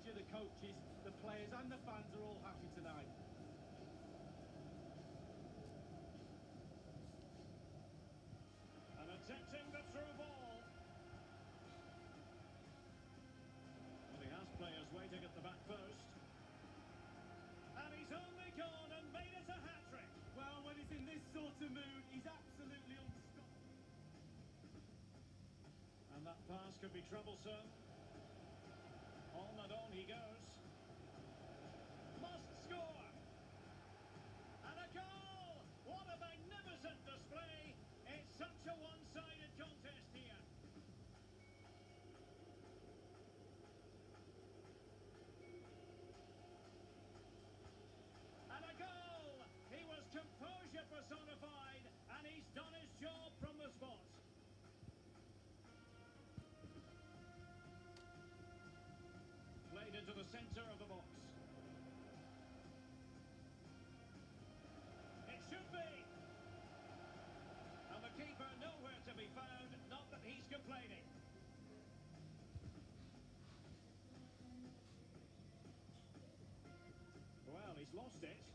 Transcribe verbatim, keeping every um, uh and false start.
manager, the coaches, the players and the fans are all happy tonight. And attempting the through ball. Well, he has players waiting at the back post. And he's only gone and made it a hat-trick. Well, when he's in this sort of mood, he's absolutely unstoppable. And that pass could be troublesome. On and on he goes. Must score! And a goal! What a magnificent display! It's such a one-sided contest here. And a goal! He was composure personified, and he's done his job from the spot. Played into the centre of the box. It should be. And the keeper nowhere to be found, not that he's complaining. Well, he's lost it.